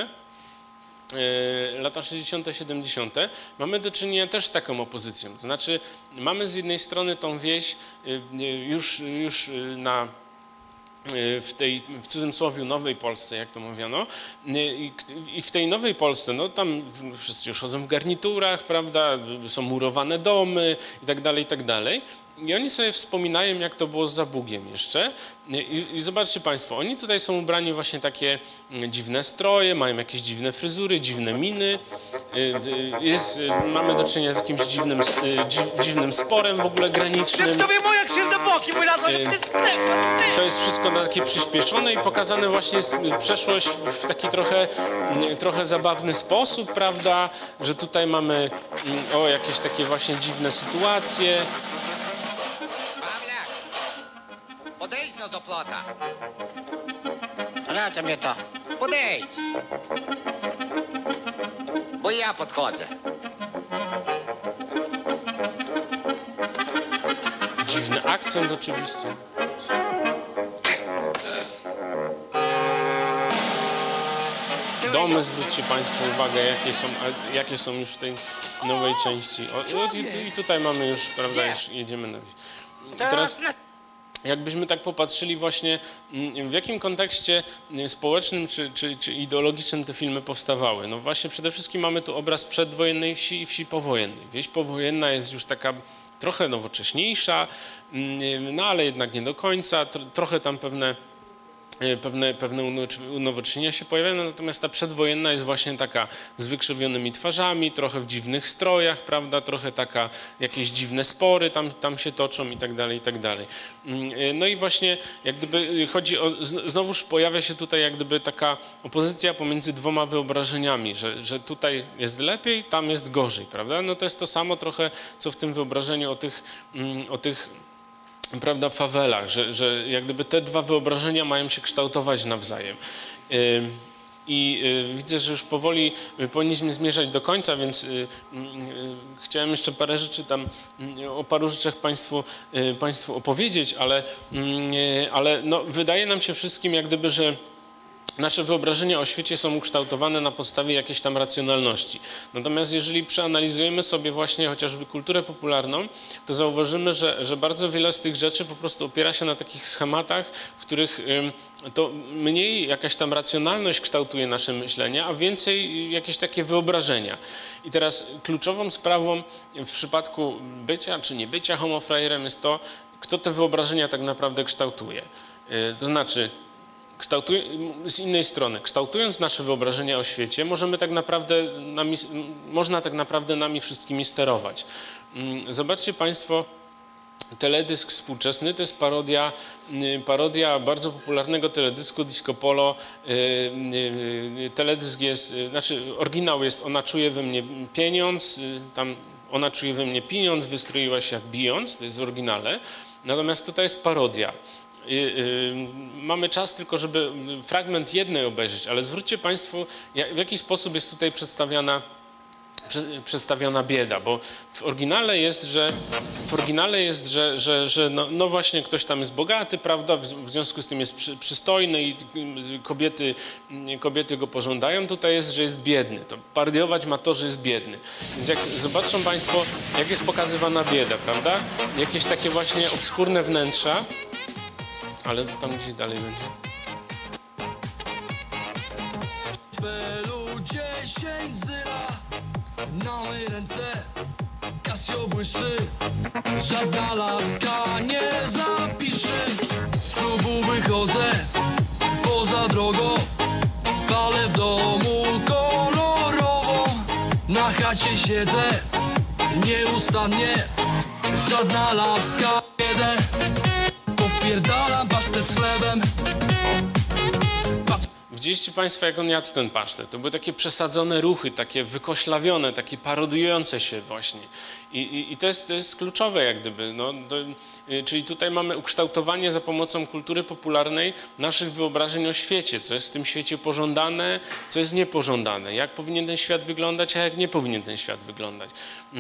mamy do czynienia też z taką opozycją. To znaczy mamy z jednej strony tą wieś już w cudzysłowie nowej Polsce, jak to mówiono, i w tej nowej Polsce, no tam wszyscy już chodzą w garniturach, prawda, są murowane domy i tak dalej, i tak dalej. I oni sobie wspominają, jak to było z Zabugiem jeszcze. I zobaczcie Państwo, oni tutaj są ubrani właśnie takie dziwne stroje, mają jakieś dziwne fryzury, dziwne miny. Mamy do czynienia z jakimś dziwnym sporem w ogóle granicznym. To jest wszystko na takie przyspieszone i pokazane właśnie jest przeszłość w taki trochę zabawny sposób, prawda, że tutaj mamy jakieś takie właśnie dziwne sytuacje. Podejdź no do plota. Na co mnie to? Podejdź. Bo ja podchodzę. Dziwny akcent oczywiście. Domy, zwróćcie Państwo uwagę, jakie są już w tej nowej części. I tutaj mamy już, prawda, już jedziemy na wieś. Teraz jakbyśmy tak popatrzyli właśnie, w jakim kontekście społecznym czy ideologicznym te filmy powstawały. No właśnie przede wszystkim mamy tu obraz przedwojennej wsi i wsi powojennej. Wieś powojenna jest już taka trochę nowocześniejsza, no ale jednak nie do końca, trochę tam pewne unowocześnienia się pojawiają, natomiast ta przedwojenna jest właśnie taka z wykrzywionymi twarzami, trochę w dziwnych strojach, prawda, trochę taka, jakieś dziwne spory tam się toczą i tak dalej, i tak dalej. No i właśnie jak gdyby chodzi o, znowuż pojawia się tutaj jak gdyby taka opozycja pomiędzy dwoma wyobrażeniami, że tutaj jest lepiej, tam jest gorzej, prawda, no to jest to samo trochę, co w tym wyobrażeniu o tych prawda, fawelach, że jak gdyby te dwa wyobrażenia mają się kształtować nawzajem. I widzę, że już powoli powinniśmy zmierzać do końca, więc chciałem jeszcze parę rzeczy tam, o paru rzeczach Państwu opowiedzieć, ale no, wydaje nam się wszystkim jak gdyby, że nasze wyobrażenia o świecie są ukształtowane na podstawie jakiejś tam racjonalności. Natomiast jeżeli przeanalizujemy sobie właśnie chociażby kulturę popularną, to zauważymy, że bardzo wiele z tych rzeczy po prostu opiera się na takich schematach, w których to mniej jakaś tam racjonalność kształtuje nasze myślenie, a więcej jakieś takie wyobrażenia. I teraz kluczową sprawą w przypadku bycia czy nie bycia homofrajerem jest to, kto te wyobrażenia tak naprawdę kształtuje. To znaczy, z innej strony, kształtując nasze wyobrażenia o świecie, można tak naprawdę nami wszystkimi sterować. Zobaczcie Państwo, teledysk współczesny to jest parodia bardzo popularnego teledysku Disco Polo. Teledysk jest, oryginał jest Ona czuje we mnie pieniądz, tam ona czuje we mnie pieniądz, wystroiła się jak bijąc, to jest w oryginale, natomiast tutaj jest parodia. Mamy czas tylko, żeby fragment jednej obejrzeć, ale zwróćcie Państwo, w jaki sposób jest tutaj przedstawiona bieda, bo w oryginale jest, że no właśnie ktoś tam jest bogaty, prawda, w związku z tym jest przystojny i kobiety go pożądają. Tutaj jest, że jest biedny. To parodiować ma to, że jest biedny. Więc jak zobaczą Państwo, jak jest pokazywana bieda, prawda, jakieś takie właśnie obskurne wnętrza, ale to tam gdzieś dalej będzie. Ludzie 10 zyla na mojej ręce, Casio błyszczy, żadna laska nie zapisze. Z klubu wychodzę, poza drogą, palę w domu kolorowo. Na chacie siedzę, nieustannie, żadna laska jedę. Powpierdalam pasztet z chlebem. Widzieliście Państwo, jak on jadł ten pasztet? To były takie przesadzone ruchy, takie wykoślawione, takie parodiujące się właśnie. I to jest kluczowe jak gdyby. No, czyli tutaj mamy ukształtowanie za pomocą kultury popularnej naszych wyobrażeń o świecie, co jest w tym świecie pożądane, co jest niepożądane, jak powinien ten świat wyglądać, a jak nie powinien ten świat wyglądać.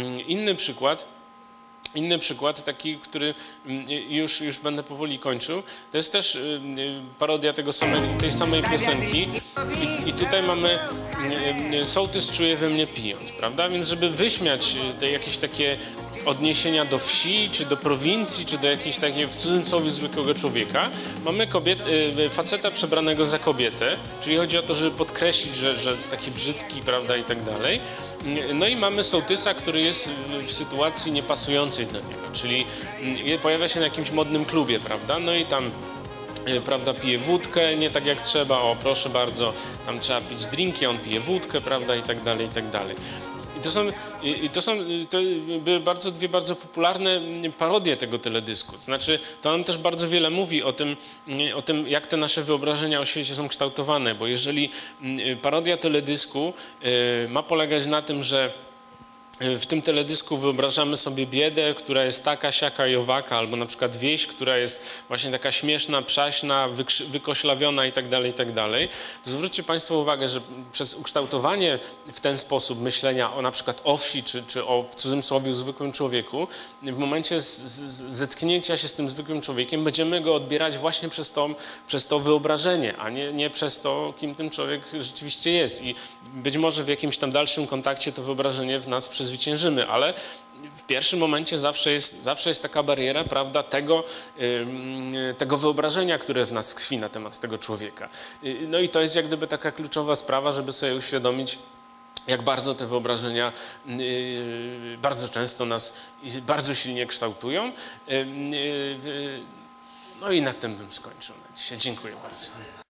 Inny przykład, taki, który już będę powoli kończył, to jest też parodia tej samej piosenki i tutaj mamy sołtys czuje we mnie pijąc, prawda? Więc żeby wyśmiać jakieś takie odniesienia do wsi, czy do prowincji, czy do jakiejś takiej w cudzysłowie zwykłego człowieka, mamy faceta przebranego za kobietę, czyli chodzi o to, żeby podkreślić, że jest taki brzydki, prawda, i tak dalej. No i mamy sołtysa, który jest w sytuacji niepasującej do niego, czyli pojawia się na jakimś modnym klubie, prawda, no i tam prawda, pije wódkę, nie tak jak trzeba, o proszę bardzo, tam trzeba pić drinki, on pije wódkę, prawda, i tak dalej, i tak dalej. To były dwie bardzo popularne parodie tego teledysku. To znaczy, to on też bardzo wiele mówi o tym, jak te nasze wyobrażenia o świecie są kształtowane, bo jeżeli parodia teledysku ma polegać na tym, że w tym teledysku wyobrażamy sobie biedę, która jest taka, siaka i owaka, albo na przykład wieś, która jest właśnie taka śmieszna, przaśna, wykoślawiona i tak dalej, to zwróćcie Państwo uwagę, że przez ukształtowanie w ten sposób myślenia o na przykład o wsi, czy o w cudzysłowie zwykłym człowieku, w momencie zetknięcia się z tym zwykłym człowiekiem będziemy go odbierać właśnie przez to wyobrażenie, a nie przez to, kim ten człowiek rzeczywiście jest. I być może w jakimś tam dalszym kontakcie to wyobrażenie w nas przezwyciężymy, ale w pierwszym momencie zawsze jest taka bariera, prawda, tego wyobrażenia, które w nas tkwi na temat tego człowieka. No i to jest jak gdyby taka kluczowa sprawa, żeby sobie uświadomić, jak bardzo te wyobrażenia bardzo często nas bardzo silnie kształtują. No i na tym bym skończył na dzisiaj. Dziękuję bardzo.